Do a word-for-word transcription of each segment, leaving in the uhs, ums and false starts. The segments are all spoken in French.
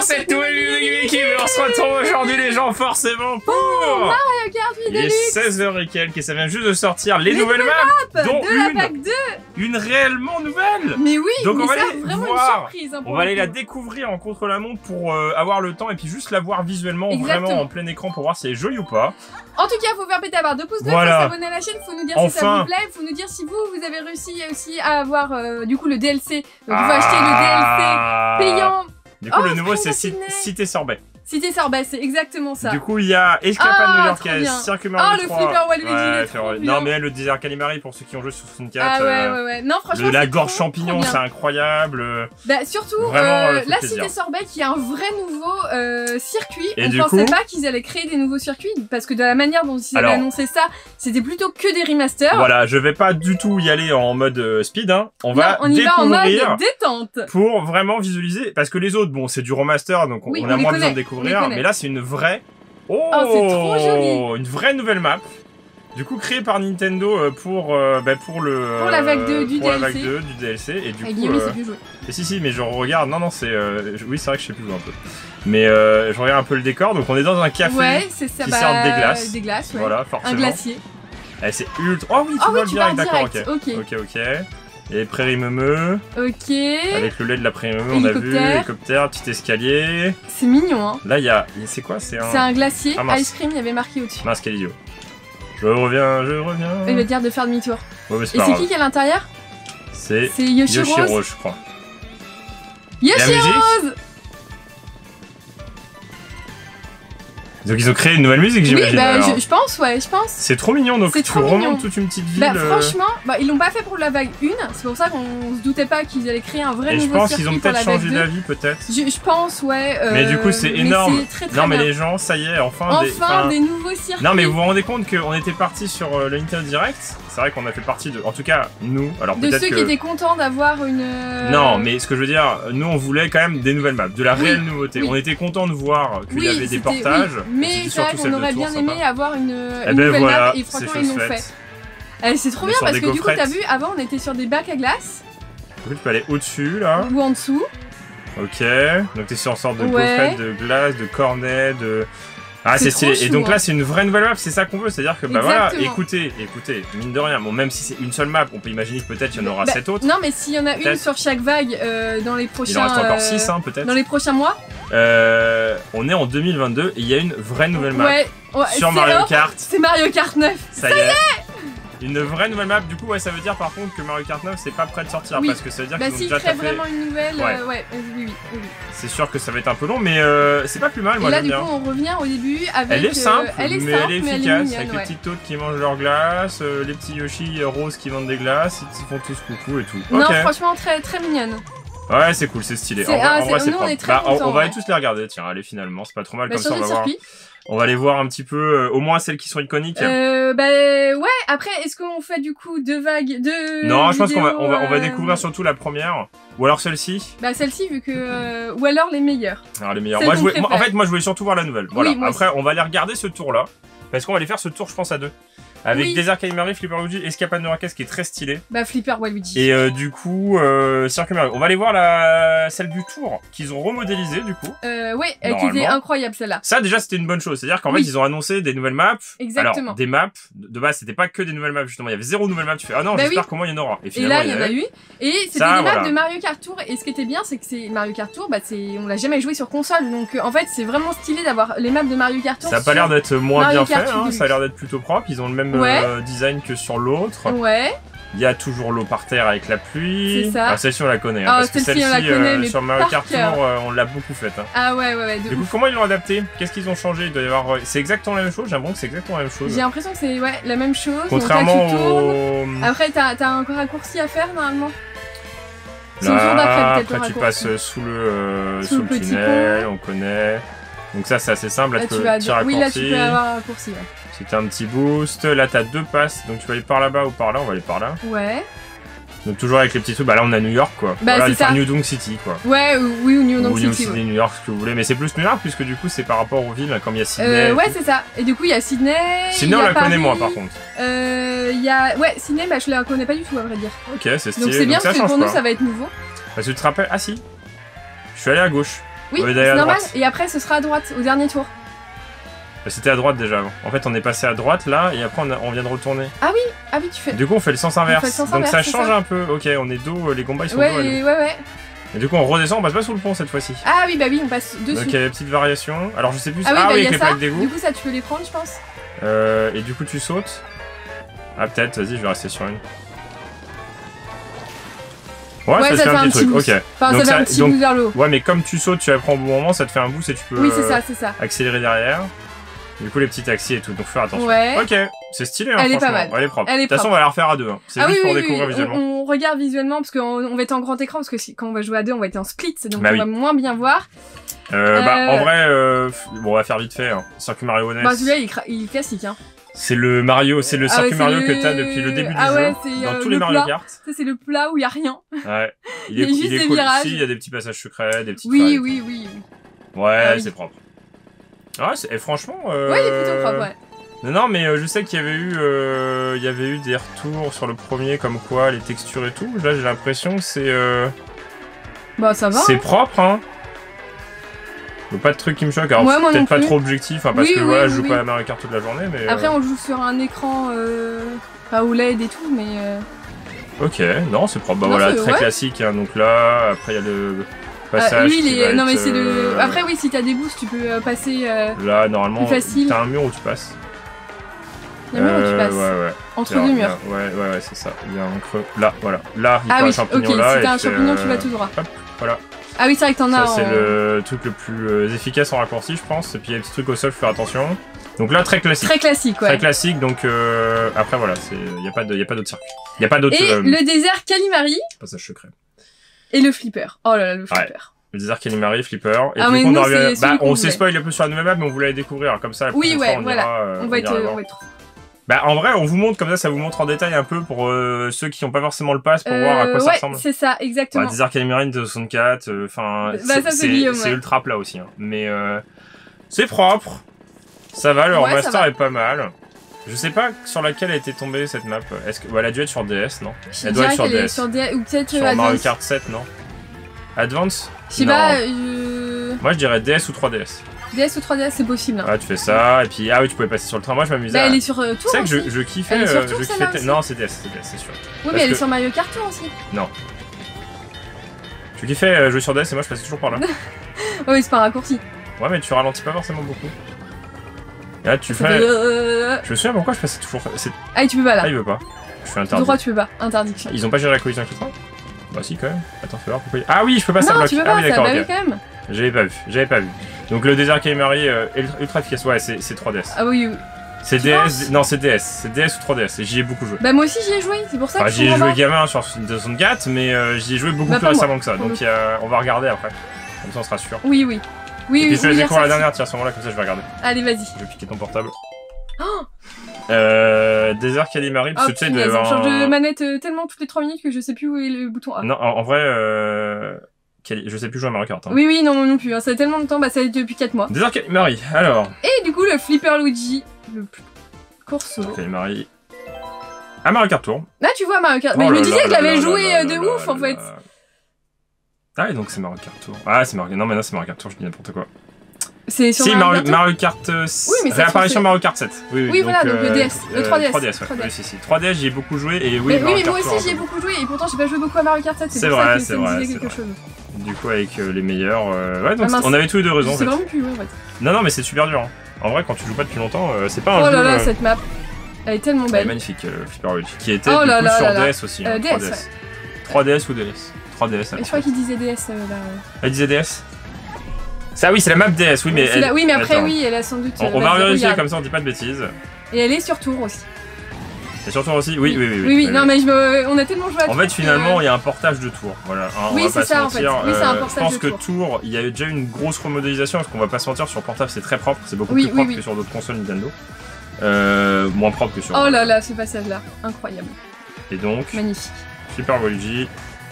cette nouvelle équipe, on se retrouve aujourd'hui les gens forcément pour oh, Mario Kart huit il est Deluxe. seize heures et quelques et ça vient juste de sortir les, les nouvelles maps, dont de une, la vague deux. une réellement nouvelle. Mais oui, donc mais on va ça, aller vraiment voir, une surprise. Hein, on va aller la découvrir en contre-la-montre pour euh, avoir le temps et puis juste la voir visuellement, exactement, vraiment en plein écran pour voir si elle est jolie ou pas. En tout cas, il faut faire péter la barre de pouces bleus, il voilà. faut s'abonner à la chaîne, il faut nous dire enfin. si ça vous plaît, il faut nous dire si vous, vous avez réussi aussi à avoir euh, du coup le D L C. Donc il faut ah. acheter le D L C payant. Du coup, oh, le nouveau, c'est Cité Sorbet. Cité Sorbet, c'est exactement ça. Du coup, il y a Escapade ah, new-yorkaise, Circuit Mario oh, trois. Oh, le Flipper Waluigi, ouais, il est trop bien. Non, mais le désert Calimari, pour ceux qui ont joué sur soixante-quatre. Ah ouais, euh, ouais, ouais. Non, franchement, le, la gorge trop, champignon, c'est incroyable. Bah, surtout, Vraiment, euh, euh, la plaisir. Cité Sorbet qui a un vrai nouveau euh, circuit. Et on du pensait coup... pas qu'ils allaient créer des nouveaux circuits, parce que de la manière dont ils avaient Alors, annoncé ça, c'était plutôt que des remasters. Voilà, je vais pas du tout y aller en mode euh, speed, hein. On va non, on y va en mode détente. Pour vraiment visualiser, parce que les autres, bon, c'est du remaster, donc on, oui, on a on moins connaît, besoin de découvrir, mais là, c'est une vraie... Oh, oh c'est trop joli. Une vraie nouvelle map. Du coup, créée par Nintendo pour, euh, bah, pour le... Pour la vague deux du pour D L C. la vague deux du D L C. Et du et coup... Euh... Euh... Et si, si, mais je regarde... Non, non, c'est... Euh... Oui, c'est vrai que je sais plus jouer un peu. Mais euh, je regarde un peu le décor. Donc, on est dans un café ouais, c'est ça, qui bah, sort des glaces. Des glaces, ouais. Voilà, forcément. Un glacier. Eh, c'est ultra... Oh oui, tu oh, vois oui, le direct, d'accord, ok. ok. Ok, ok. Et prairie meumeux. Ok. Avec le lait de la prairie meumeux, on a vu. Hélicoptère, petit escalier. C'est mignon, hein. Là, il y a... C'est quoi? C'est un... C'est un glacier, ah, ice cream, il y avait marqué au-dessus. Mince, quel idiot. Je reviens, je reviens. Il va dire de faire demi-tour. Ouais, mais et c'est qui qui est à l'intérieur? C'est Yoshi, Yoshi Rose. Rose, je crois. Yoshi Rose. Donc ils ont créé une nouvelle musique, j'imagine. Oui, bah je, je pense, ouais, je pense. C'est trop mignon, donc tu remontes toute une petite ville. Bah franchement, bah, ils l'ont pas fait pour la vague un, c'est pour ça qu'on se doutait pas qu'ils allaient créer un vrai et nouveau je pense circuit qu'ils ont peut-être changé d'avis, peut-être. Je, je pense, ouais. Euh, mais du coup, c'est énorme. Très, très non, bien. mais les gens, ça y est, enfin, enfin des, enfin des nouveaux circuits. Non, mais vous vous rendez compte qu'on était parti sur euh, le Nintendo Direct. C'est vrai qu'on a fait partie de, en tout cas, nous. Alors de ceux que... qui étaient contents d'avoir une. Non, mais ce que je veux dire, nous, on voulait quand même des nouvelles maps, de la oui, réelle nouveauté. Oui. On était contents de voir qu'il oui, y avait des portages. Oui, mais c'est vrai qu'on aurait bien aimé avoir une, eh une ben nouvelle voilà, map et franchement ils l'ont fait. Eh, c'est trop bien parce que du coup t'as vu, avant on était sur des bacs à glace. Du coup tu peux aller au-dessus là. Ou en dessous. Ok, donc t'es sur une sorte de ouais. gaufrette, de glace, de cornet, de... Ah c'est stylé, chou, et donc hein. Là c'est une vraie nouvelle map, c'est ça qu'on veut, c'est-à-dire que bah Exactement. Voilà, écoutez, écoutez, mine de rien, bon même si c'est une seule map, on peut imaginer que peut-être il y en aura bah, sept autres. Non mais s'il y en a une sur chaque vague euh, dans les prochains... Il en reste encore euh, six hein, peut-être. Dans les prochains mois. Euh, on est en deux mille vingt-deux et il y a une vraie nouvelle map ouais, ouais, sur Mario Kart. C'est Mario Kart neuf. Ça, ça y est, est une vraie nouvelle map, du coup ouais ça veut dire par contre que Mario Kart neuf c'est pas prêt de sortir oui. Parce que ça veut dire bah, qu'ils si ont déjà tapé... vraiment une nouvelle, ouais, euh, ouais oui, oui, oui. C'est sûr que ça va être un peu long mais euh, c'est pas plus mal moi. Et là du bien. coup on revient au début avec... Elle est simple, euh, elle est mais simple, elle est efficace, mais elle est mignonne, avec ouais. les petites tôtes qui mangent leur glace, euh, les petits Yoshi roses qui vendent des glaces, ils font tous coucou et tout. Non okay. franchement très très mignonne. Ouais c'est cool, c'est stylé. En, ah, en vrai c'est nous, on, est très bah, contents, on, on va ouais. aller tous les regarder, tiens allez finalement, c'est pas trop mal bah, comme ça on va voir. Circuit. On va aller voir un petit peu, euh, au moins celles qui sont iconiques. Euh, bah ouais, après, est-ce qu'on fait du coup deux vagues, deux Non, je pense qu'on va, on va, on va euh... découvrir surtout la première. Ou alors celle-ci. Bah celle-ci, vu que... Euh... Ou alors les meilleures. Alors les meilleures. Moi, je voulais, moi, en fait, moi je voulais surtout voir la nouvelle. Voilà, oui, après aussi. On va aller regarder ce tour-là. Parce qu'on va aller faire ce tour, je pense, à deux. Avec oui. Desert Calimari, Flipper Waluigi, Escapade new-yorkaise qui est très stylé. Bah Flipper Waluigi. Et euh, du coup, euh, Circuit Mario. On va aller voir la celle du tour qu'ils ont remodélisée du coup. Euh, ouais, qui était incroyable celle-là. Ça déjà c'était une bonne chose, c'est-à-dire qu'en oui. fait ils ont annoncé des nouvelles maps. Exactement. Alors des maps de base c'était pas que des nouvelles maps justement, il y avait zéro nouvelle map. Tu fais ah non bah j'espère oui. qu'au moins il y en aura. Et, et là il y en a eu. Et c'était des voilà. maps de Mario Kart Tour. Et ce qui était bien c'est que c'est Mario Kart Tour, bah c'est on l'a jamais joué sur console, donc euh, en fait c'est vraiment stylé d'avoir les maps de Mario Kart Tour. Ça a pas l'air d'être moins Mario bien Kart fait, hein, ça a l'air d'être plutôt propre. Ils ont le même ouais. euh, design que sur l'autre. Ouais. Il y a toujours l'eau par terre avec la pluie. C'est ça. Ah, celle-ci on la connaît. Hein, oh, parce que celle-ci celle-ci euh, sur Mario Kart Tour euh, on l'a beaucoup faite. Hein. Ah ouais ouais ouais. Du coup comment ils l'ont adapté? Qu'est-ce qu'ils ont changé? Il doit y avoir. C'est exactement la même chose. J'ai l'impression que c'est exactement la même chose. J'ai l'impression que c'est ouais la même chose. Contrairement donc, au. Après t'as as un raccourci à faire normalement. Là, après tu passes sous le euh, sous, sous le, le tunnel, on connaît. Donc ça c'est assez simple. Là, là tu peux peux petit raccourci. Oui là tu peux avoir un raccourci. Ouais. C'était un petit boost. Là t'as deux passes, donc tu vas aller par là-bas ou par là. On va aller par là. Ouais. Donc toujours avec les petits trucs, bah là on a New York quoi. Bah voilà, c'est ça. New Donk City quoi. Ouais, oui ou New Donk City. New City, ouais. New York, ce que vous voulez, mais c'est plus New York puisque du coup c'est par rapport aux villes, comme il y a Sydney. Euh, ouais c'est ça. Et du coup il y a Sydney. Sydney on la connaît moins par contre. Euh, il y a ouais Sydney, bah je la connais pas du tout à vrai dire. Ok c'est stylé. Donc c'est bien donc, parce ça que pour nous ça va être nouveau. Parce que tu te rappelles, ah si, je suis allé à gauche. Oui, ouais, c'est normal. droite. Et après, ce sera à droite, au dernier tour. C'était à droite déjà avant. En fait, on est passé à droite là, et après on, a, on vient de retourner. Ah oui, ah oui, tu fais. Du coup, on fait le sens inverse. Le sens Donc inverse, ça change ça. un peu. Ok, on est dos, les combats ils sont ouais, dos. Et, ouais, ouais. Et du coup, on redescend, on passe pas sous le pont cette fois-ci. Ah oui, bah oui, on passe dessus. Donc il y a des petites variations. Alors je sais plus. Ah oui, ah, bah, oui y a avec les ça. plaques d'égout. Du coup, ça, tu peux les prendre, je pense. Euh, et du coup, tu sautes. Ah, peut-être, vas-y, je vais rester sur une. Ouais, ouais ça, ça te fait un petit truc, boost. ok. Enfin, donc, ça fait ça, un petit donc, boost vers le haut. Ouais, mais comme tu sautes, tu apprends au bon moment, ça te fait un boost et tu peux oui, c'est euh, ça, c'est ça. accélérer derrière. Du coup, les petits taxis et tout, donc faire attention. Ouais. Ok, c'est stylé, hein, Elle est franchement. pas mal. Elle est propre. Elle est De toute façon, on va la refaire à deux. Hein. C'est ah, juste oui, pour oui, découvrir oui. visuellement. On, on regarde visuellement parce qu'on on va être en grand écran parce que si, quand on va jouer à deux, on va être en split, donc bah on oui. va moins bien voir. Euh, bah, Euh, en vrai, euh, bon, on va faire vite fait. Hein. Circuit Mario N E S. Bah, celui-là, il, il est classique, hein. C'est le Mario, c'est le Ah circuit ouais, Mario le... que t'as depuis le début du ah jeu. Ouais, c'est dans euh, tous le les Mario plat. Kart. Ça, c'est le plat où il y a rien. Ouais. Il, Il y a est, juste il est des cool. virages. Si, il y a des petits passages secrets, des petits. Oui, oui, oui. Ouais, ah, oui. c'est propre. Ouais, et franchement. Euh... Ouais, il est plutôt propre, ouais. Non, non, mais euh, je sais qu'il y avait eu, euh, il y avait eu des retours sur le premier, comme quoi les textures et tout. Là, j'ai l'impression que c'est. Euh... Bah, ça va. C'est hein. propre, hein. Donc, pas de truc qui me choque. Alors, ouais, peut-être pas plus. trop objectif, hein, parce oui, que oui, voilà, oui, je joue oui. pas à Mario Kart toute la journée, mais. Après, euh... on joue sur un écran euh, pas O L E D et tout, mais. Euh... Ok, non, c'est propre. Bah non, voilà, très ouais. classique. Hein, donc là, après, il y a le passage. Ah, lui, qui les... va non, être, mais c'est euh... le. Après, oui, si t'as des boosts, tu peux euh, passer. Euh... Là, normalement, plus facile. t'as un mur où tu passes. Il y a un mur où tu Euh, passes. ouais, ouais. Entre Alors, deux il y a- murs. Ouais, ouais, ouais, c'est ça. Il y a un creux. Là, voilà. Là, il Ah faut oui, un champignon ok, là. si t'as un et champignon, euh... tu vas tout droit. Hop, voilà. Ah oui, c'est vrai que t'en as. Ça, c'est en... le truc le plus euh, efficace en raccourci, je pense. Et puis, il y a des petits trucs au sol, faut faire attention. Donc là, très classique. Très classique, ouais. Très classique, donc euh... après, voilà, il n'y a pas d'autre circuit. Il n'y a pas d'autre. Et euh... le désert Calimari. Passage secret. Et le flipper. Oh là là, le flipper. Ouais. Le désert Calimari, Flipper. Et ah, puis mais qu'on nous, revient... bah, on s'est voulait. spoil un peu sur la nouvelle map, mais on voulait la découvrir. Comme ça, la oui, ouais, fois, on voilà. ira, euh, on, va on, être, ira on va être. Bah, en vrai, on vous montre comme ça, ça vous montre en détail un peu pour euh, ceux qui n'ont pas forcément le pass pour euh, voir à quoi ouais, ça ressemble. c'est ça, exactement. Bah, Désert Calimari de soixante-quatre, enfin, bah, c'est ouais. ultra plat aussi. Hein. Mais euh, c'est propre, ça va, le ouais, remaster est pas mal. Je sais pas sur laquelle a été tombée cette map. Est-ce que, bah, elle a dû être sur D S, non? Je Elle doit être sur D S. Sur D S ou peut-être sur Advance. Mario Kart sept, non? Advance? Je sais pas. Euh... Moi, je dirais D S ou trois D S. D S ou trois D S, c'est possible. Hein. Ah, tu fais ça, et puis ah oui, tu pouvais passer sur le train. Moi, je m'amusais. Bah, à... elle est sur euh, Tour. C'est vrai que aussi. je, je kiffais. Elle est sur euh, Tour, je celle-là kiffais aussi. Non, c'est D S, c'est D S, c'est sûr. Oui, Parce mais elle que... est sur Mario Kart Tour aussi. Non. Je kiffais euh, jouer sur D S et moi, je passais toujours par là. Oui, c'est pas un raccourci. Ouais, mais tu ralentis pas forcément beaucoup. Et là, tu Ça fais. fait, euh... Je me souviens pourquoi je passais toujours. Ah, tu peux pas là. Ah, il veut pas. Je fais interdit. Droit, tu peux pas. Interdiction. Ils ont pas géré la collision avec le train? Bah, si, quand même. Attends, fais voir pourquoi. Il... Ah oui, je peux pas ça Non, bloque. tu peux Ah pas, oui, ça d'accord. bah Okay. oui, quand même. J'avais pas vu, j'avais pas vu. Donc le désert Calimari euh, ultra efficace, ouais, c'est trois D S. Ah oui, oui. C'est D S, non c'est D S, c'est D S ou trois D S, et j'y ai beaucoup joué. Bah moi aussi j'y ai joué, c'est pour ça enfin, que j'y ai joué gamin sur soixante-quatre, mais euh, j'y ai joué beaucoup bah, plus récemment que ça, moi. donc y a... on va regarder après. Comme ça on sera sûr. Oui, oui. Oui, et puis oui, je vais oui, découvrir la ça, dernière, tiens à ce moment-là, comme ça je vais regarder. Allez, vas-y. Je vais piquer ton portable. Oh euh, désert Calimari, parce oh, que tu sais, il doit y avoir on change un... de manette euh, tellement toutes les trois minutes que je sais plus où est le bouton A. Non, en, en vrai, euh... je sais plus jouer à Mario Kart. Hein. Oui, oui, non, non plus, hein. Ça fait tellement de temps, bah ça fait depuis quatre mois. Désert Calimari, alors... Et du coup, le Flipper Luigi, le plus court solo. Calimari... Ah, Mario Kart Tour. Là, tu vois Mario Kart. Oh Mais je me là disais là que je là l'avais là joué là euh, de là ouf, là en fait. là. Ah, et donc c'est Mario Kart Tour. Ah, c'est Mario... Non, mais non, c'est Mario Kart Tour, je dis n'importe quoi. C'est sur si, Mario, Mario, Mario Kart... Euh, oui, mais réapparition Mario Kart sept. Oui, oui, oui donc, voilà, donc euh, le D S. Le trois D S. trois D S, ouais. trois D S. Oui, si, si. trois D S, j'y ai beaucoup joué, et oui, mais, Mario oui, mais Kart moi Tour, aussi j'y ai beaucoup joué, et pourtant j'ai pas joué beaucoup à Mario Kart sept, c'est pour vrai, ça que c'est ça me vrai, disait quelque vrai. chose. Du coup, avec euh, les meilleurs... Euh... Ouais, donc ah, on avait tous les deux raison, en c'est fait. vraiment plus, ouais, en fait. Non, non, mais c'est super dur. Hein. En vrai, quand tu joues pas depuis longtemps, euh, c'est pas un oh jeu... là là, euh... cette map. Elle est tellement belle. Elle est magnifique, euh, Flipper Luigi. Qui était, oh du là coup, là sur là là. D S aussi. Hein, euh, D S, trois D S. ouais. trois D S ou D S trois D S, Et je crois qu'il disait D S, euh, là. Elle disait D S. Ça, oui, c'est la map D S, oui, mais... Elle... La... Oui, mais après, Attends. oui, elle a sans doute... On, euh, on va vérifier, regarde. comme ça on dit pas de bêtises. Et elle est sur tour aussi. Et surtout aussi, oui, oui, oui. Oui, oui, non, mais je me... on a tellement joué à En Tour fait, finalement, que... il y a un portage de Tour. Voilà. Hein, oui, c'est ça, en fait. Oui, c'est un portage Je pense de que Tour. Tour, il y a déjà eu une grosse remodélisation, parce qu'on va pas se mentir, sur portable, c'est très propre. C'est beaucoup oui, plus propre oui, oui. que sur d'autres consoles Nintendo. Euh, moins propre que sur... Oh là là, ce passage-là. Incroyable. Et donc... Magnifique. Flipper Luigi.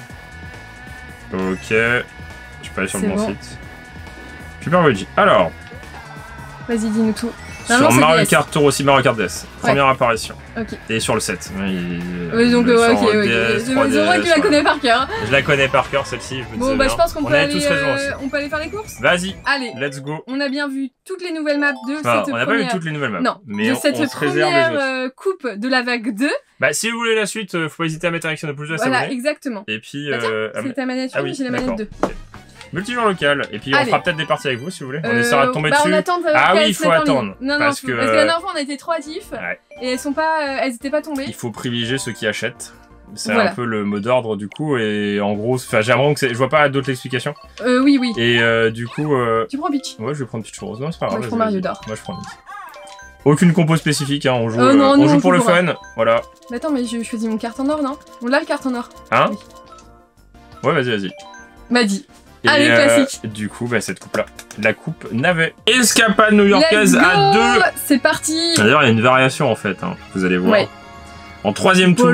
Ok. Je peux aller sur le bon, bon site. Flipper Luigi. Alors... Vas-y, dis-nous tout. Sur Mario Kart Tour aussi, Mario Kart D S. Première ouais. apparition. Ok. Et sur le sept. Il... Oui, donc, euh, ok, ok. C'est vrai que tu la connais par cœur. Je la connais par cœur, celle-ci. Bon, bah, je pense qu'on peut, euh, on peut aller faire les courses. Vas-y. Allez. Let's go. On a bien vu toutes les nouvelles maps de enfin, cette on n'a première... pas vu toutes les nouvelles maps. Non. Mais de on, cette on se première euh, coupe de la vague deux. Bah, si vous voulez la suite, euh, faut pas hésiter à mettre un Action de plus de Voilà, s'abonner. Exactement. Et puis, bah, euh. C'est ta manette ah, une, oui, j'ai la manette deux. Okay. Multijoueur local, et puis Allez. on fera peut-être des parties avec vous si vous voulez. On euh, essaiera de tomber bah, dessus. On attend ah oui, il faut attendre. Non, non, parce, que... parce que la dernière fois on a été trop actifs ouais. et elles sont pas, euh, elles étaient pas tombées. Il faut privilégier ceux qui achètent. C'est voilà. un peu le mot d'ordre du coup, et en gros, enfin, j'ai l'impression que je vois pas d'autres explications. Euh, oui, oui. Et euh, du coup. Euh... Tu prends Peach. Ouais, je vais prendre Peach Rose. Non, c'est pas grave. Moi, je prends Mario d'or. Moi, je prends Peach. Aucune compo spécifique, hein. on joue, euh, non, euh, non, on joue on pour joue le pour fun, un. voilà. Mais attends, mais je choisis mon carte en or, non? On l'a le carte en or. Hein oui. Ouais, vas-y, vas-y. M'a dit. Et Allez, euh, classique. Du coup, bah, cette coupe-là, la coupe navet. Escapade new-yorkaise à deux. C'est parti. D'ailleurs, il y a une variation en fait, hein, vous allez voir. Ouais. En troisième tour.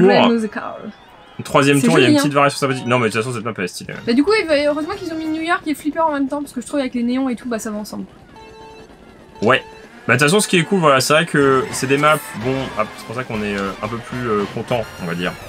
Troisième tour, il y a une petite hein. variation sympathique. Non, mais de toute façon, cette map est stylée. Bah, du coup, heureusement qu'ils ont mis New York et Flipper en même temps, parce que je trouve avec les néons et tout, bah ça va ensemble. Ouais. Bah de toute façon ce qui est cool voilà c'est vrai que c'est des maps bon c'est pour ça qu'on est euh, un peu plus euh, content on va dire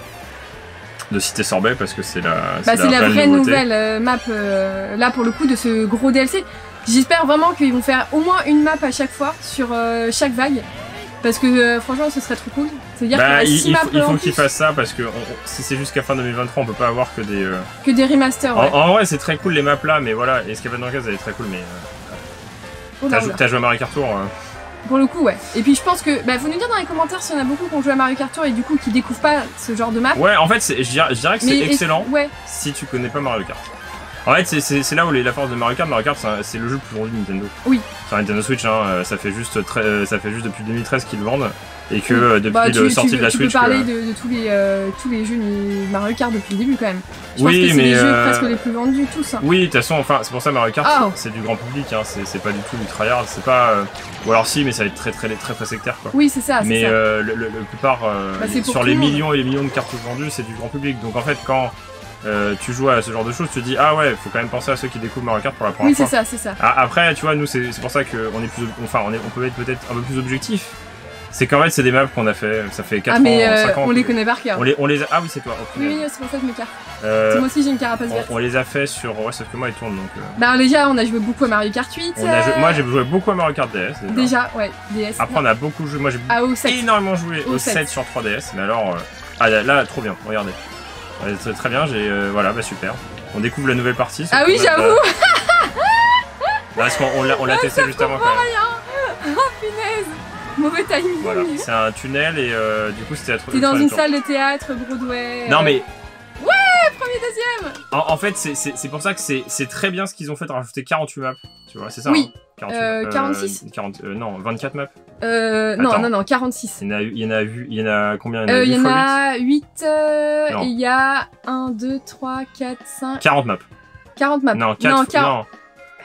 de citer Sorbet parce que c'est la bah c'est la, la vraie nouveauté. nouvelle euh, map euh, là pour le coup de ce gros D L C. J'espère vraiment qu'ils vont faire au moins une map à chaque fois sur euh, chaque vague parce que euh, franchement ce serait trop cool. C'est-à-dire bah, qu'il y a six il, maps il faut, faut qu'ils fassent ça parce que on, si c'est jusqu'à fin deux mille vingt-trois on peut pas avoir que des euh... que des remasters. Ouais. En, en vrai c'est très cool les maps là mais voilà Escapade New-Yorkaise elle est très cool mais euh... oh, t'as joué à Mario Kart Tour euh... Pour le coup, ouais. Et puis je pense que, bah, faut nous dire dans les commentaires s'il y en a beaucoup qui ont joué à Mario Kart Tour et du coup qui découvrent pas ce genre de map. Ouais, en fait, je dirais, je dirais que c'est excellent ouais. si tu connais pas Mario Kart. En fait, c'est là où les, la force de Mario Kart. Mario Kart, c'est le jeu le plus vendu de Nintendo. Oui. Sur Nintendo Switch, hein, ça fait juste, très, ça fait juste depuis deux mille treize qu'ils le vendent. Et que oui. depuis bah, le tu, sortie tu, de la tu Switch. Tu peux parler que... de, de tous, les, euh, tous les jeux de Mario Kart depuis le début quand même. Je oui, pense que c'est mais les euh... jeux presque les plus vendus tous. Hein. Oui, de toute façon, enfin, c'est pour ça Mario Kart, oh. c'est du grand public, hein, c'est pas du tout du tryhard, c'est pas. Euh... Ou alors si, mais ça va être très très très très sectaire quoi. Oui, c'est ça. Mais ça. Euh, le, le, le plupart, euh, bah, sur les millions et les millions de cartouches vendues, c'est du grand public. Donc en fait, quand euh, tu joues à ce genre de choses, tu te dis ah ouais, faut quand même penser à ceux qui découvrent Mario Kart pour la première oui, fois. Oui, c'est ça, c'est ça. Ah, après, tu vois, nous, c'est pour ça qu'on est plus, enfin, on, est, on peut être peut-être un peu plus objectif. C'est qu'en fait, c'est des maps qu'on a fait, ça fait quatre ah, mais ans, euh, cinq ans. On les connaît par cœur. On les, on les a... Ah oui, c'est toi. Oui, oui, c'est pour ça que je m'écarte. Euh, moi aussi, j'ai une carapace verte. On, on les a fait sur. Ouais, sauf que moi, ils tournent donc. Euh... Bah, déjà, on a joué beaucoup à Mario Kart huit. On a joué... Moi, j'ai joué beaucoup à Mario Kart D S. Déjà, déjà ouais, D S. Après, on a beaucoup joué. Moi, j'ai ah, énormément joué au, au sept. sept sur trois D S. Mais alors. Euh... Ah, là, là, trop bien, regardez. Ouais, très bien, j'ai. Euh, voilà, bah super. On découvre la nouvelle partie. Ah oui, j'avoue! Parce qu'on l'a ah, testé juste avant quand même. Rien. Oh punaise! Mauvais timing. Voilà, c'est un tunnel et euh, du coup c'était à T'es dans une salle de théâtre, Broadway. Non mais. Ouais, premier, deuxième. En, en fait, c'est pour ça que c'est très bien ce qu'ils ont fait de rajouter quarante-huit maps. Tu vois, c'est ça? Oui. Hein, quarante-huit, euh, quarante-six euh, quarante, euh, non, vingt-quatre maps. Euh, non, non, non, quarante-six. Il y en a, il y en a, il y en a combien? Il y en a, euh, il y en a huit. Euh, et il y a un, deux, trois, quatre, cinq. quarante maps. quarante maps. Non, quatre. Non, quarante. Non.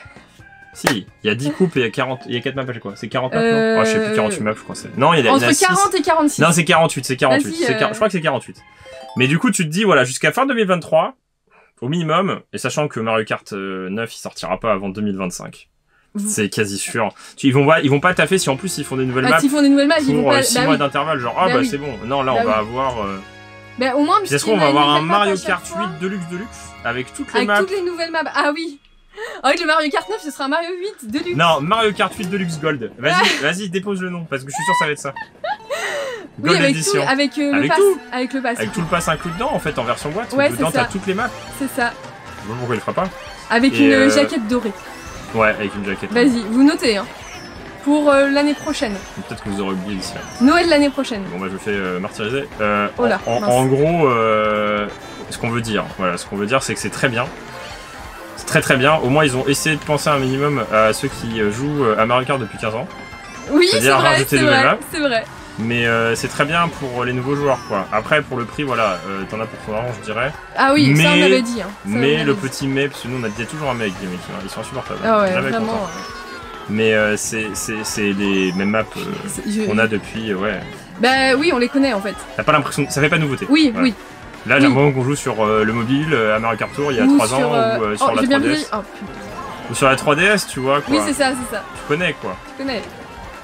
Si, il y a dix coupes et il y a quarante, il y a quatre maps, c'est quoi? C'est quarante maps, euh... non? Oh, je sais plus, quarante-huit maps, je crois. Non, il y a, entre il y en a quarante et quarante-six. Non, c'est quarante-huit, c'est quarante-huit. Euh... Je crois que c'est quarante-huit. Mais du coup, tu te dis, voilà, jusqu'à fin deux mille vingt-trois, au minimum, et sachant que Mario Kart neuf, il sortira pas avant deux mille vingt-cinq. Mmh. C'est quasi sûr. Ils vont, ils vont pas taffer si en plus ils font des nouvelles ah, maps. S'ils font des nouvelles maps, ils vont pas. six bah mois oui. d'intervalle, genre, ah bah, bah oui. c'est bon. Non, là, bah on va oui. avoir. Euh... Bah au moins, c'est ce qu'on va avoir un Mario Kart huit Deluxe Deluxe avec toutes les avec maps. Avec toutes les nouvelles maps. Ah oui. Avec le Mario Kart neuf, ce sera un Mario huit Deluxe. Non, Mario Kart huit Deluxe Gold. Vas-y, vas-y, dépose le nom, parce que je suis sûr que ça va être ça. Gold oui, avec Edition. Tout, avec, euh, avec le pass, tout. Avec le pass. Avec tout le pass inclus dedans, en fait, en version boîte. Ouais, dedans, t'as toutes les maps. C'est ça. Je sais pas pourquoi il le fera pas. Avec Et une euh... jaquette dorée. Ouais, avec une jaquette. Vas-y, vous notez, hein. Pour euh, l'année prochaine. Peut-être que vous aurez oublié d'ici là. Noël l'année prochaine. Bon, bah, je me fais euh, martyriser. Euh, oh là, en, en, en gros, euh, ce qu'on veut dire, voilà, ce qu'on veut dire, c'est que c'est très bien. C'est très très bien. Au moins, ils ont essayé de penser un minimum à ceux qui jouent à Mario Kart depuis quinze ans. Oui, c'est vrai, c'est vrai, c'est vrai. Mais euh, c'est très bien pour les nouveaux joueurs, quoi. Après, pour le prix, voilà, euh, t'en as pour ton argent, je dirais. Ah oui, mais, ça on avait dit. Hein. Ça mais le dit. Petit mais, parce que nous on a dit toujours un mais avec des mecs, ils sont insupportables. Ah ouais, jamais vraiment. Content. Mais euh, c'est les mêmes maps euh, je... qu'on a depuis, euh, ouais. Bah oui, on les connaît en fait. T'as pas l'impression, ça fait pas nouveauté. Oui, voilà. oui. Là, j'ai l'impression qu'on joue sur euh, le mobile, à Mario Kart Tour, il y a trois ans, euh... ou euh, sur oh, la trois D S. Oh, ou sur la trois D S, tu vois, quoi. Oui, c'est ça, c'est ça. Tu connais, quoi. Tu connais.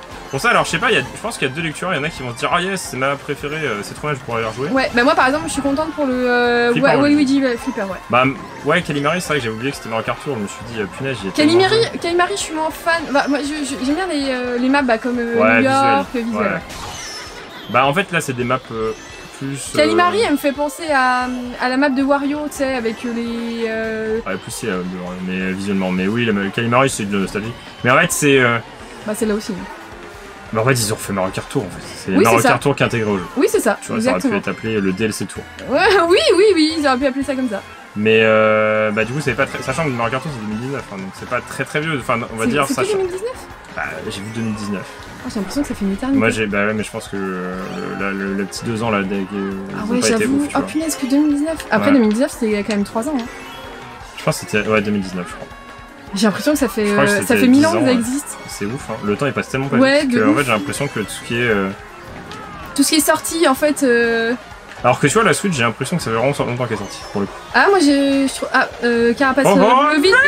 Pour ça, alors je sais pas, y a, je pense qu'il y a deux lectures, il y en a qui vont se dire ah yes, c'est ma préférée, euh, c'est trop bien, je pourrais y rejouer. Ouais, bah moi par exemple, je suis contente pour le euh, ouais, Waluigi ouais, Flipper, ouais. Bah ouais, Calimari, c'est vrai que j'avais oublié que c'était Mario Kart Tour, je me suis dit euh, punaise, j'y étais. Calimari, Calimari, je suis moins fan. Bah moi j'aime bien les, euh, les maps bah, comme euh, ouais, New York, visuel. visuel. Ouais. Bah en fait là c'est des maps euh, plus. Calimari, euh... elle me fait penser à, à la map de Wario, tu sais, avec les. Euh... Ouais, plus c'est, euh, mais visuellement, mais oui, la Calimari c'est de la nostalgie. Mais en fait c'est. Euh... Bah c'est là aussi. Mais en fait, ils ont refait Mario Kart Tour, en fait. C'est oui, Mario Kart Tour qui est intégré au jeu. Oui, c'est ça. Tu vois, exactement. Ça aurait pu être appelé le D L C Tour. Ouais, oui, oui, oui, ils auraient pu appeler ça comme ça. Mais euh, bah du coup, c'est pas très... Sachant que Mario Kart Tour, c'est deux mille dix-neuf, hein, donc c'est pas très très vieux. Enfin, on va dire... C'est sachant... deux mille dix-neuf Bah, j'ai vu deux mille dix-neuf. Oh, j'ai l'impression que ça fait une éternité. Moi, j'ai... Bah ouais, mais je pense que euh, le, le, le, le petit deux ans, là, dès, euh, ah ils ouais, ont pas été j'avoue. ouf, tu Oh vois. punaise, que deux mille dix-neuf. Après, ouais. deux mille dix-neuf, c'était quand même trois ans. Hein. Je pense que c'était... Ouais, deux mille dix-neuf, je crois. J'ai l'impression que ça fait, que euh, ça fait mille ans que ça ouais. existe. C'est ouf, hein. Le temps, il passe tellement pas ouais, vite que, en fait, j'ai l'impression que tout ce qui est... Euh... Tout ce qui est sorti, en fait... Euh... Alors que tu vois, la Switch, j'ai l'impression que ça fait vraiment longtemps qu'elle est sortie, pour le coup. Ah, moi, j'ai... Je trouve... Ah, euh, Carapace... Oh, oh, le vide...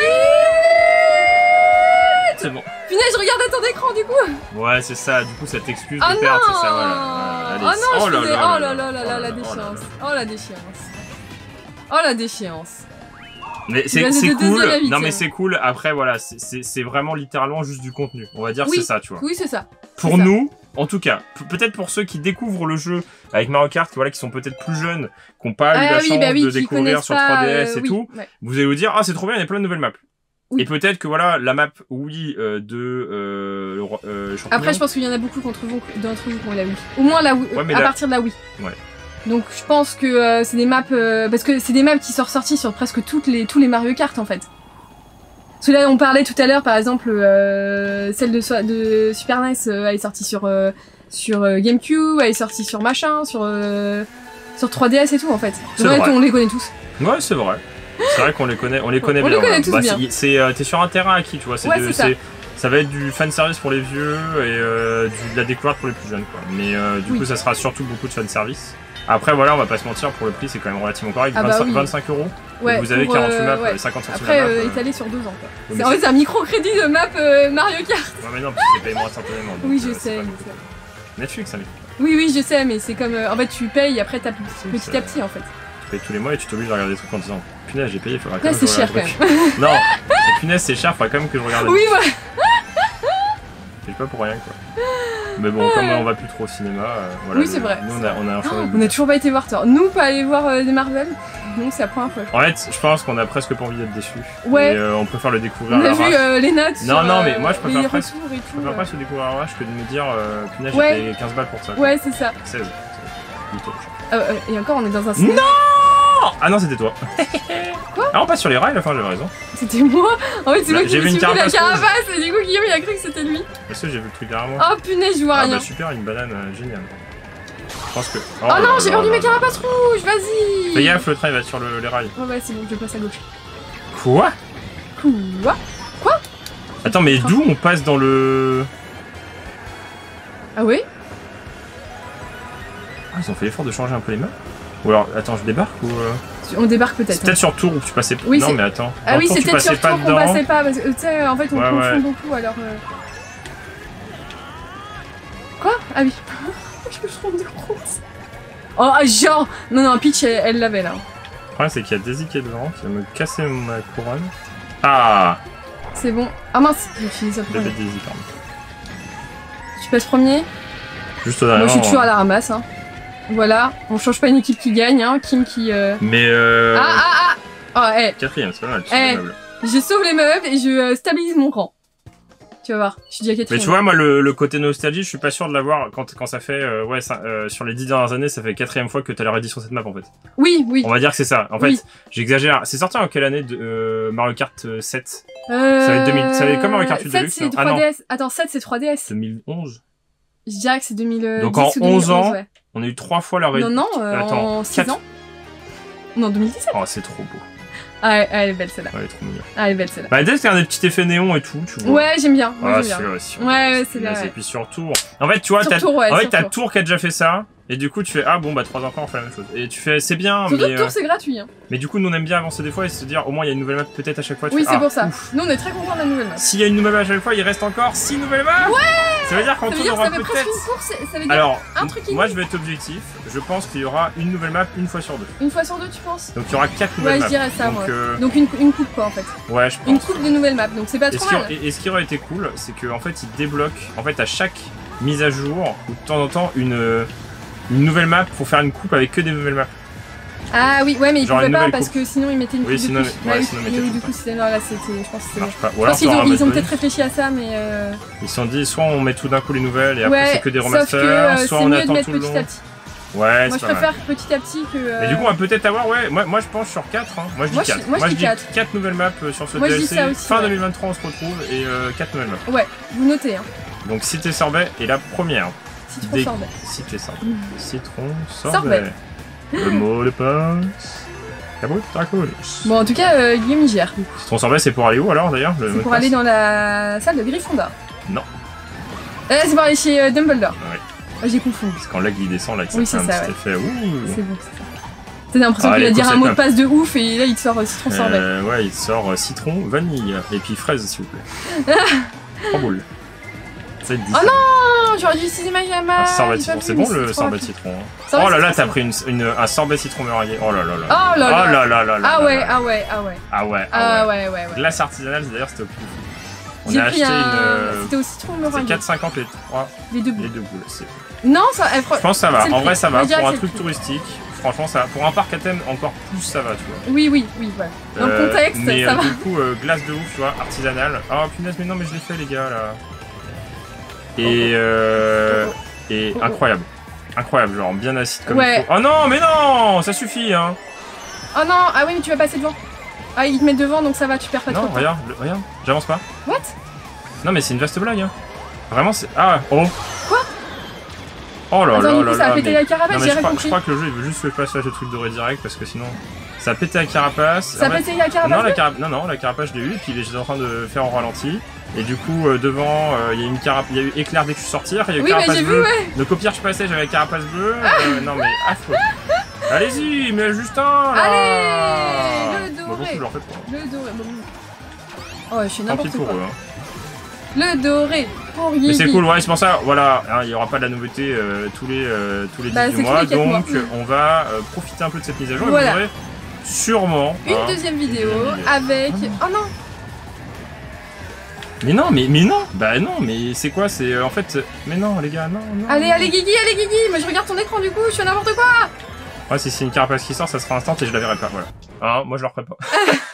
C'est bon. Punaise, je regarde à ton écran, du coup. Ouais, c'est ça, du coup, ça t'excuse oh de perdre, c'est ça, voilà. Oh non, oh je là faisais... là Oh là là là là, la déchéance. Oh la déchéance. Oh la déchéance. Mais c'est cool, non mais c'est cool, après voilà, c'est vraiment littéralement juste du contenu, on va dire oui, c'est ça, tu vois. Oui, c'est ça. Pour nous, en tout cas, peut-être pour ceux qui découvrent le jeu avec Mario Kart, voilà, qui sont peut-être plus jeunes, qui n'ont pas ah, eu la oui, chance bah oui, de découvrir sur trois D S euh, et oui, tout, ouais. Vous allez vous dire, ah c'est trop bien, il y a plein de nouvelles maps. Oui. Et peut-être que voilà, la map, oui, euh, de euh, euh, Après, je pense qu'il y en a beaucoup d'entre vous, d'entre vous qui ont la Wii. Au moins la Wii, ouais, à la... partir de la Wii. Ouais. Donc je pense que euh, c'est des maps... Euh, parce que c'est des maps qui sont ressorties sur presque toutes les, tous les Mario Kart en fait. Parce que là on parlait tout à l'heure par exemple, euh, celle de, de Super N E S, euh, elle est sortie sur, euh, sur euh, GameCube, elle est sortie sur machin, sur, euh, sur trois D S et tout en fait. C'est vrai, vrai. On les connaît tous. Ouais c'est vrai. C'est vrai qu'on les connaît, on les connaît on bien. On les connaît tous bah, bien. C'est, euh, t'es sur un terrain acquis, tu vois. Ouais, c'est ça. Ça va être du fanservice pour les vieux et euh, du, de la découverte pour les plus jeunes quoi. Mais euh, du oui. coup ça sera surtout beaucoup de fanservice. Après voilà, on va pas se mentir, pour le prix c'est quand même relativement correct, ah bah vingt-cinq, oui. vingt-cinq euros. Ouais, vous avez pour, quarante-huit maps, ouais. cinquante centimes Après, la map. Après euh, étalé sur deux ans quoi. C'est en fait un microcrédit de map euh, Mario Kart. Ouais mais non, parce que c'est paiement instantanément. Oui je euh, sais, je sais. Netflix ça met. Oui oui je sais, mais c'est comme, euh, en fait tu payes, après t'as petit à petit en fait. Tu payes tous les mois et tu t'obliges à regarder des trucs en disant punaise j'ai payé, il faudra quand là, même que je regarde. Là c'est cher quand même. Non, punaise c'est cher, faudra quand même que je regarde. Oui voilà. C'est pas pour rien quoi. Mais bon, comme on va plus trop au cinéma, euh, voilà. Oui, c'est vrai. Nous, on a, on a un oh, on a toujours pas été voir Thor. Nous, pas aller voir euh, des Marvel. Non, c'est la première fois. En fait, je pense qu'on a presque pas envie d'être déçus. Ouais. Et euh, on préfère le découvrir on à l'arrache. On a vu euh, les notes. Non, sur, non, mais moi, je préfère les presque, et tout, je préfère euh... presque le découvrir à l'arrache que de me dire, euh, punaise, ouais. j'ai payé quinze balles pour ça. Quoi. Ouais, c'est ça. seize. Euh, euh, et encore, on est dans un cinéma. Non. Ah non, c'était toi. Quoi? Ah, on passe sur les rails, à la fin, j'avais raison. C'était moi. En fait, c'est moi qui me suis pris la carapace et du coup, Guillaume, il a cru que c'était lui. Parce que j'ai vu le truc derrière moi. Oh punaise, je vois ah, rien. Bah super, une banane euh, géniale. Je pense que. Oh, oh non, j'ai perdu mes carapaces rouges, vas-y. Fais gaffe, le train il va être sur le, les rails. Oh, ouais, c'est bon, je passe à gauche. Quoi? Quoi? Quoi? Attends, mais d'où on passe dans le. Ah oui? Ah, ils ont fait l'effort de changer un peu les maps? Ou alors, attends, je débarque ou. Euh... On débarque peut-être. C'est peut-être sur Tour où tu passais pas. Oui, non, mais attends. Ah oui, c'est peut-être sur Tour qu'on passait pas. Parce que tu sais, en fait, on ouais, confond ouais. beaucoup alors. Euh... Quoi? Ah oui. Je me suis rendu compte. Oh, genre! Non, non, Peach, elle l'avait là. Le problème, c'est qu'il y a Daisy qui est devant, qui va me casser ma couronne. Ah! C'est bon. Ah mince, j'ai fini ça premier. Bébé Daisy, pardon. Tu passes premier? Juste au derrière. Moi, je suis toujours à la ramasse, hein. Voilà, on change pas une équipe qui gagne, hein. Kim qui. Euh... Mais euh. Ah, ah, ah! Oh, hey. Quatrième, c'est pas mal. Hey. Je sauve les meubles et je euh, stabilise mon rang. Tu vas voir, je suis déjà quatrième. Mais tu vois, moi, le, le côté nostalgie, je suis pas sûr de l'avoir quand, quand ça fait, euh, ouais, ça, euh, sur les dix dernières années, ça fait quatrième fois que t'as la réédition sur cette map, en fait. Oui, oui. On va dire que c'est ça. En fait, oui. J'exagère. C'est sorti en quelle année de euh, Mario Kart sept? euh... Ça va être deux mille. Ça va être comme Mario Kart huit Deluxe. sept, c'est trois D S. Ah, attends, sept, c'est trois D S. deux mille onze. Je dirais que c'est deux mille dix. Donc en ou deux mille onze, onze ans, ouais. On a eu trois fois la réédition. Non, non, euh, Attends, en six quatre... ans. Non, deux mille dix-sept. Oh, c'est trop beau. Ah, elle, elle est belle celle-là. Ouais, elle est trop mignonne. Ah, elle est belle celle-là. Bah, dès qu'il y a des petits effets néons et tout, tu vois. Ouais, j'aime bien. Moi, ah, j'aime bien. Aussi, ouais, ouais, c'est bien. Et puis surtout. En fait, tu vois, t'as ouais, en fait, t'as Tour qui a déjà fait ça. Et du coup, tu fais, ah bon, bah, trois ans encore, on fait la même chose. Et tu fais, c'est bien, surtout mais. Tour, euh... c'est gratuit. Hein. Mais du coup, nous, on aime bien avancer des fois et se dire, au moins, il y a une nouvelle map peut-être à chaque fois. Oui, c'est ah, pour ça. Ouf. Nous, on est très contents de la nouvelle map. S'il y a une nouvelle map à chaque fois, il reste encore six nouvelles maps. Ouais! Ça veut dire qu'en Ça veut tout, dire on que aura ça fait presque peut-être... une course, ça veut dire Alors, un truc moi inouï. je vais être objectif. Je pense qu'il y aura une nouvelle map une fois sur deux. Une fois sur deux, tu penses? Donc il y aura quatre nouvelles Ouais, maps. je dirais ça, Donc, moi. euh, Donc une, une coupe, quoi, en fait. Ouais, je pense. Une coupe de nouvelles maps, donc c'est pas Et trop ce, mal. qui, et, et ce qui aurait été cool, c'est qu'en fait, ils débloquent, en fait, à chaque mise à jour, ou de temps en temps, une, une nouvelle map pour faire une coupe avec que des nouvelles maps. Ah oui, ouais, mais ils Genre pouvaient une pas nouvelle parce coupe. que sinon ils mettaient une Oui, coupe sinon, de plus. ouais, Bah oui, sinon, ils oui, mettaient oui, tout du ça. coup, c'était non, là, c'était. Je pense que Ça c'était. marche pas. Ou Je alors, pense qu'ils t'auras un ont, ils mode ont bonus. peut-être réfléchi à ça, mais. Euh... Ils se sont dit, soit on met tout d'un coup les nouvelles et après Ouais, c'est que des sauf remasters, que euh, soit c'est on mieux de attend mettre tout le petit long. à petit. Ouais, Moi, c'est je pas préfère mal. petit à petit que. euh, Mais du coup, on va peut-être avoir, ouais, moi, moi je pense sur quatre. Hein. Moi je dis Moi, je- quatre. moi, je dis dis quatre. quatre nouvelles maps euh, sur ce Moi, je dis D L C. ça aussi, fin ouais. deux mille vingt-trois, on se retrouve et euh, quatre nouvelles maps. Ouais, vous notez, hein. Donc Cité Sorbet est la première. Citron Des- sorbet. Cité Sorbet. Mmh. Citron Sorbet. Sorbet. Le mot de passe. Cabot Dracolos. Bon, en tout cas, euh, Guillaume y gère. Citron Sorbet, c'est pour aller où alors d'ailleurs le mot C'est de pour passe aller dans la salle de Gryffondor. Non. Euh, c'est pour aller chez euh, Dumbledore. Ouais. Ah, j'ai confondu. Parce quand l'aigle il descend, là, que ça Oui, fait c'est un ça, petit effet. Ouh. C'est bon, c'est ça. T'as l'impression Ah, qu'il va allez, dire un concept mot de map. passe de ouf et là il te sort euh, citron sorbet. Euh, ouais, il sort euh, citron, vanille et puis fraise s'il vous plaît. Trois boules. Ça te dit. Oh non, j'aurais dû utiliser ma Un sorbet j'ai pas citron, vu, c'est mais bon le trop sorbet rapide. citron. hein. Sorbet Oh là là, citron, t'as pris une, une- un sorbet citron meringué. Oh là là là. Oh là là. Oh là là là là. Ah là ouais, là. ah ouais, ah ouais. Ah ouais. Ah ouais. ouais, ouais, ouais. Glace artisanale, d'ailleurs, c'était au plus. On J'ai a pris acheté un. une. euh, C'était au citron C'est meringue. quatre cinquante les trois, Les deux les bouts. deux boules. c'est- Non, ça. eh, fr- Je pense que ça va. c'est le En vrai, prix. ça On va. va dire Pour que un c'est truc le prix. touristique, franchement, ça va. Pour un parc à thème, encore plus ça va, tu vois. Oui, oui, oui, voilà. Dans le Euh, contexte, mais ça euh, va. du coup, euh, glace de ouf, tu vois, artisanale. Oh punaise, mais non, mais je l'ai fait, les gars, là. Et, euh, et incroyable. Incroyable, genre bien acide comme Ouais. il faut. Oh non, mais non, ça suffit, hein. Oh non, ah oui, mais tu vas passer devant. Ah, ils te mettent devant donc ça va, tu perds pas trop Non, de temps. regarde, le- regarde, j'avance pas. What? Non, mais c'est une vaste blague, hein. Vraiment, c'est. Ah, oh. Quoi? Oh là Attends, là du là coup, ça a là. pété mais- la carapace, Non, mais j'ai je rien crois, je compris. crois que le jeu il veut juste que je fasse le truc doré direct parce que sinon. Ça a pété la carapace. Ça a En fait- pété la carapace Non, la bleue cara- non, non, la carapace je l'ai eu et puis j'étais en train de faire en ralenti. Et du coup, euh, devant, euh, il y a eu une carapace, il y a eu éclair dès que je suis sorti, il y a eu Oui, mais carapace j'ai vu, bleue. ouais. Donc au pire, je passais, j'avais la carapace bleue. euh, non, mais affreux. Allez-y, mais juste un là. Allez, le Bon, doré. beaucoup, je leur fais pas. Le doré. Bon. Oh, je suis Tant pis n'importe pour quoi. eux. hein. Le doré pour Mais Yigi. c'est cool, ouais, c'est pour ça, voilà, hein, il n'y aura pas de la nouveauté euh, tous les, euh, tous les Bah, dix c'est du tous mois, les quatre donc mois. euh, on va euh, profiter un peu de cette mise à jour Voilà. et vous aurez sûrement Une hein, deuxième vidéo deuxième vidéo. avec. Oh non. Mais non, mais, mais non, bah non, mais c'est quoi, c'est euh, en fait, euh, mais non les gars, non, non. Allez, non. allez, Guigui, allez, Guigui. Mais je regarde ton écran du coup, je fais n'importe quoi. Ouais, si c'est une carapace qui sort, ça sera instant et je la verrai pas, voilà. Hein, moi je la referai pas.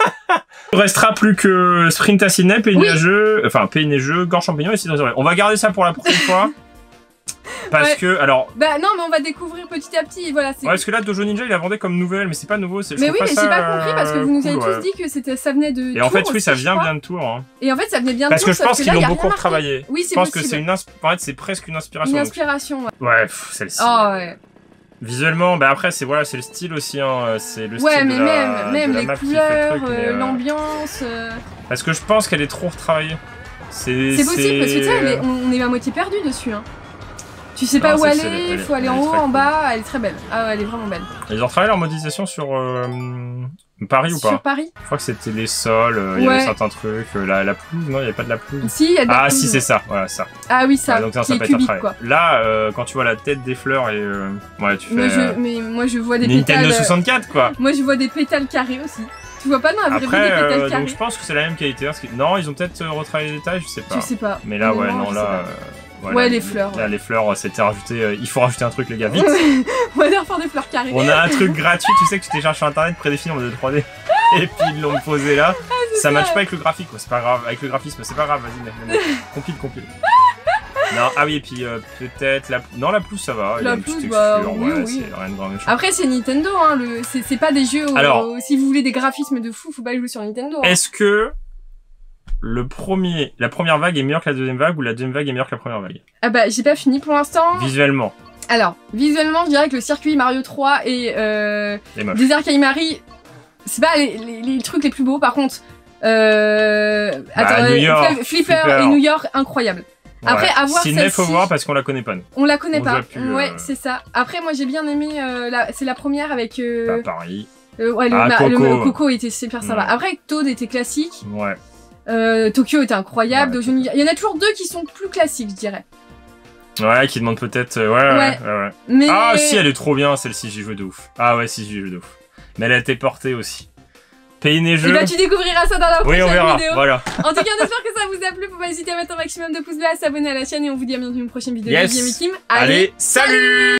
Il restera plus que sprint à Sydney, pays Oui. neigeux, enfin pays neigeux, gorge champignon et cidre réservé. On va garder ça pour la prochaine fois. Parce Ouais. que, alors, Bah non, mais on va découvrir petit à petit. Voilà, c'est. ouais, parce que là, Dojo Ninja, il a vendu comme nouvelle, mais c'est pas nouveau. c'est- je Mais trouve oui, mais ça, j'ai pas compris parce que euh, vous nous cool, avez ouais. tous dit que c'était, ça venait de. Et en fait, Tours oui, ça aussi, je vient crois. bien de Tours. Hein. Et en fait, ça venait bien de Parce que Tours, je sauf pense qu'ils là, l'ont y a beaucoup rien marqué. retravaillé. Oui, Je c'est pense que possible. c'est une, insp- en fait, c'est presque une inspiration. Une donc- inspiration, ouais. Ouais, pff, celle-ci. Oh ouais. Visuellement, bah après, c'est voilà, c'est le style aussi. Hein, c'est le Ouais, style mais de la, même, même de la les map qui fait le couleurs, truc, mais, euh, euh, l'ambiance. euh, Parce que je pense qu'elle est trop retravaillée. C'est C'est possible parce que tu sais, elle est- on on est à moitié perdu dessus. Hein. Tu sais pas Non, où c'est- c'est- aller, elle est- faut aller elle en est haut, très en cool. bas, elle est très belle. Ah ouais, elle est vraiment belle. Ils ont travaillé leur modélisation sur euh, Paris ou Sur pas Paris? Je crois que c'était les sols, euh, il y Ouais. avait certains trucs, euh, la, la pelouse, non, il n'y avait pas de la pelouse. Si, il y a de la Ah pelouse, si, ouais. c'est ça, voilà, ça. Ah oui, ça, Ouais, donc ça, qui ça est peut être un cubique, travail. quoi. Là, euh, quand tu vois la tête des fleurs et... Euh, ouais, tu fais... Moi je, euh, mais moi je vois des Nintendo pétales. soixante-quatre, quoi. Moi je vois des pétales carrés aussi. Tu vois pas dans la vraie vie Après, des pétales euh, carrés? donc je pense que c'est la même qualité. Parce que... Non, ils ont peut-être euh, retravaillé les détails, je sais pas. Je sais pas. Mais là, ouais, Honnêtement, non, je là... sais pas. euh, ouais, Ouais, là, les fleurs, Là, ouais. les fleurs, c'était rajouté... euh, il faut rajouter un truc, les gars, vite. On va aller refaire des fleurs carrées. On a un truc gratuit, tu sais, que tu télécharges sur internet prédéfini en deux trois D. Et puis ils l'ont posé là. ça ça. matche pas avec le graphique, quoi. C'est pas grave. Avec le graphisme, c'est pas grave. Vas-y, mec. mec, mec. Compile, compile. Non, ah oui, et puis euh, peut-être la. Non, la pelouse, ça va. Il y a La une petite pelouse, bah, texture, oui, ouais, oui. c'est rien de grand méchant. Après c'est Nintendo, hein. Le... C'est c'est pas des jeux. Au... Alors- si vous voulez des graphismes de fou, faut pas jouer sur Nintendo. Hein. Est-ce que le premier, la première vague est meilleure que la deuxième vague ou la deuxième vague est meilleure que la première vague Ah bah j'ai pas fini pour l'instant. Visuellement, Alors visuellement, je dirais que le circuit Mario trois et euh, les moches. Desert Kaimari, c'est pas les, les, les trucs les plus beaux. Par contre, euh... Bah, attends, New euh, York, Flipper, Flipper. et New York, incroyable. Après, Ouais. avoir Sydney, faut celle-ci- voir parce qu'on la connaît pas. nous. On la connaît On pas. voit plus, Ouais, euh, c'est ça. Après, moi j'ai bien aimé. Euh, la... C'est la première avec. Euh... Bah, Paris. euh, ouais, le, Ah, ma- Coco. le- le Coco était super sympa. Ouais. Après, Toad était classique. Ouais. Euh, Tokyo était incroyable. Ouais, Dojo Ninja- Il y en a toujours deux qui sont plus classiques, je dirais. Ouais, qui demande peut-être... Euh, ouais, ouais, Ouais. ouais, ouais. Mais... Ah si, elle est trop bien, celle-ci, j'y joue de ouf. Ah ouais, si, j'y joue de ouf. Mais elle a été portée aussi. Pays et Et jeux. bah tu découvriras ça dans la Oui, prochaine on verra, vidéo. voilà. En tout cas, on espère que ça vous a plu. Faut pas hésiter à mettre un maximum de pouces bleus, à s'abonner à la chaîne et on vous dit à bientôt dans une prochaine vidéo Yes. de Game Team. Allez, salut.